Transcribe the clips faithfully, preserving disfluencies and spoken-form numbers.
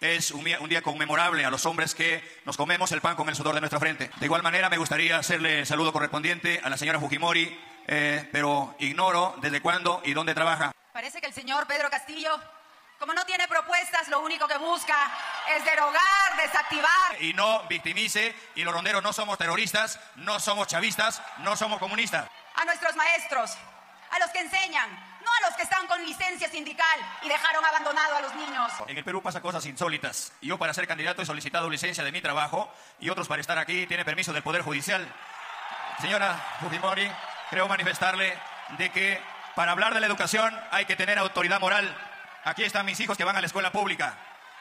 es un día, un día conmemorable a los hombres que nos comemos el pan con el sudor de nuestra frente. De igual manera me gustaría hacerle el saludo correspondiente a la señora Fujimori, eh, pero ignoro desde cuándo y dónde trabaja. Parece que el señor Pedro Castillo, como no tiene propuestas, lo único que busca es derogar, desactivar. Y no victimice, y los ronderos no somos terroristas, no somos chavistas, no somos comunistas. A nuestros maestros, a los que enseñan, no a los que están con licencia sindical y dejaron abandonado a los niños. En el Perú pasa cosas insólitas. Yo para ser candidato he solicitado licencia de mi trabajo y otros para estar aquí tienen permiso del Poder Judicial. Señora Fujimori, creo manifestarle de que para hablar de la educación hay que tener autoridad moral. Aquí están mis hijos que van a la escuela pública.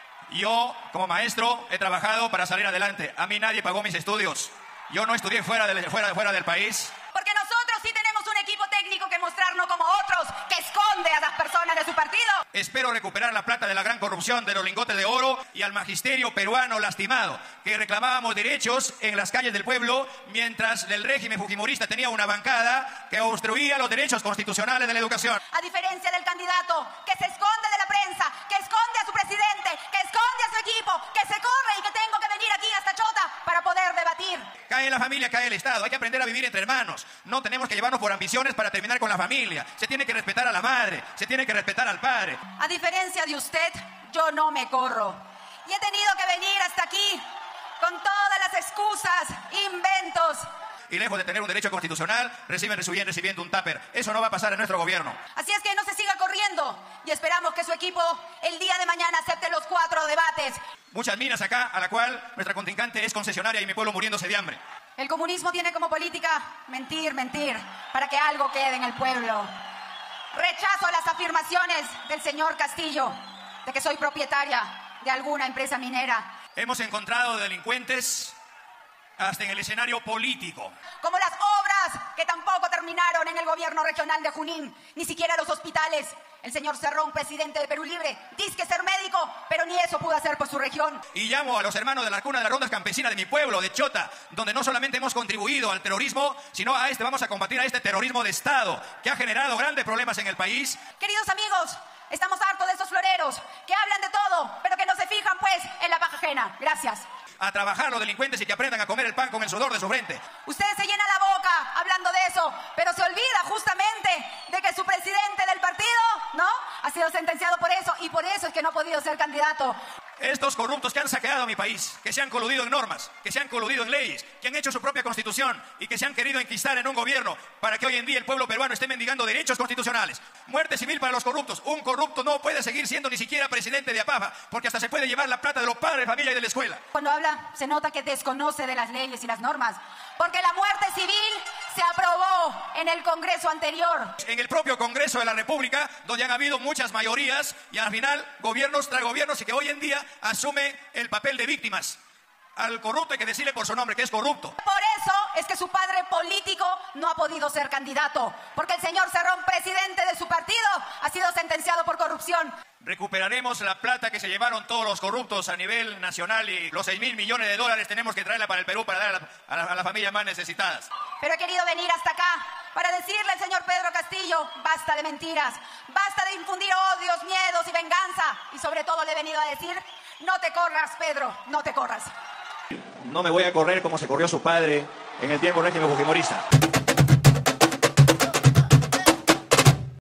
Yo, como maestro, he trabajado para salir adelante. A mí nadie pagó mis estudios. Yo no estudié fuera, de, fuera, fuera del país. Porque nosotros sí tenemos un equipo técnico que mostrar, no como otros, que esconde a las personas de su partido. Espero recuperar la plata de la gran corrupción de los lingotes de oro y al magisterio peruano lastimado, que reclamábamos derechos en las calles del pueblo, mientras el régimen fujimorista tenía una bancada que obstruía los derechos constitucionales de la educación. A diferencia del candidato, que se esconde de la prensa, que esconde a su presidente, que esconde a su equipo, que se corre y que tengo que venir aquí hasta Chota para poder debatir. Cae la familia, cae el Estado. Hay que aprender a vivir entre hermanos. No tenemos que llevarnos por ambiciones para terminar con la familia. Se tiene que respetar a la madre, se tiene que respetar al padre. A diferencia de usted, yo no me corro. Y he tenido que venir hasta aquí con todas las excusas, inventos. Y lejos de tener un derecho constitucional, reciben recibiendo un tupper. Eso no va a pasar en nuestro gobierno. Así es que no se siga corriendo. Y esperamos que su equipo el día de mañana acepte los cuatro debates. Muchas minas acá, a la cual nuestra contrincante es concesionaria y mi pueblo muriéndose de hambre. El comunismo tiene como política mentir, mentir, para que algo quede en el pueblo. Rechazo a las afirmaciones del señor Castillo de que soy propietaria de alguna empresa minera. Hemos encontrado delincuentes hasta en el escenario político. Como las obras que tampoco terminaron en el gobierno regional de Junín, ni siquiera los hospitales. El señor Cerrón, presidente de Perú Libre, dice que ser médico, pero ni eso pudo hacer por su región. Y llamo a los hermanos de la cuna de las rondas campesinas de mi pueblo, de Chota, donde no solamente hemos contribuido al terrorismo, sino a este, vamos a combatir a este terrorismo de Estado, que ha generado grandes problemas en el país. Queridos amigos, estamos hartos de estos floreros, que hablan de todo, pero que no se fijan, pues, en la paja ajena. Gracias. A trabajar los delincuentes y que aprendan a comer el pan con el sudor de su frente. Ustedes se llenan la boca hablando de eso, pero se olvida justamente de que su presidente del partido, ¿no?, ha sido sentenciado por eso y por eso es que no ha podido ser candidato. Estos corruptos que han saqueado a mi país, que se han coludido en normas, que se han coludido en leyes, que han hecho su propia constitución y que se han querido enquistar en un gobierno para que hoy en día el pueblo peruano esté mendigando derechos constitucionales. Muerte civil para los corruptos. Un corrupto no puede seguir siendo ni siquiera presidente de APAFA, porque hasta se puede llevar la plata de los padres de familia y de la escuela. Cuando habla, se nota que desconoce de las leyes y las normas, porque la muerte civil se aprobó en el Congreso anterior. En el propio Congreso de la República, donde han habido muchas mayorías y al final gobiernos tras gobiernos y que hoy en día asume el papel de víctimas. Al corrupto hay que decirle por su nombre que es corrupto. Por eso es que su padre político no ha podido ser candidato, porque el señor Cerrón, presidente de su partido, ha sido sentenciado por corrupción. Recuperaremos la plata que se llevaron todos los corruptos a nivel nacional y los seis mil millones de dólares tenemos que traerla para el Perú para dar a las a la, a la familias más necesitadas. Pero he querido venir hasta acá para decirle al señor Pedro Castillo, basta de mentiras, basta de infundir odios, miedos y venganza. Y sobre todo le he venido a decir, no te corras, Pedro, no te corras. No me voy a correr como se corrió su padre en el tiempo régimen fujimorista.